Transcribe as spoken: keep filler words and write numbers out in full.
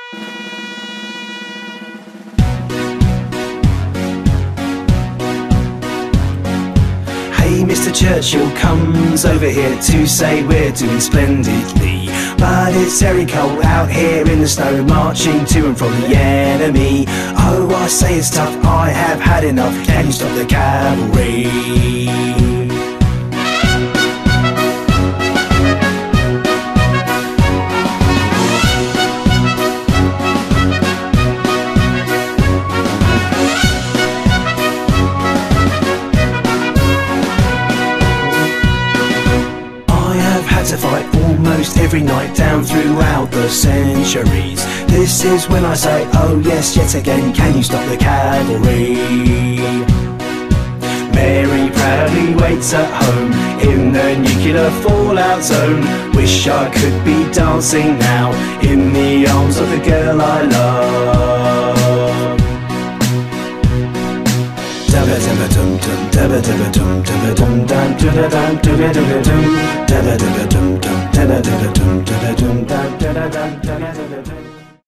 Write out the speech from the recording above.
Hey, Mister Churchill comes over here to say we're doing splendidly, but it's very cold out here in the snow, marching to and from the enemy. Oh, I say it's tough, I have had enough, can you stop the cavalry? To fight almost every night down throughout the centuries. This is when I say, oh yes, yet again, can you stop the cavalry? Mary proudly waits at home in the nuclear fallout zone. Wish I could be dancing now in the arms of the girl I love. Dabba dabba dum dum, dabba dabba dum dabba dum dum, dabba dum dabba dabba dum, dabba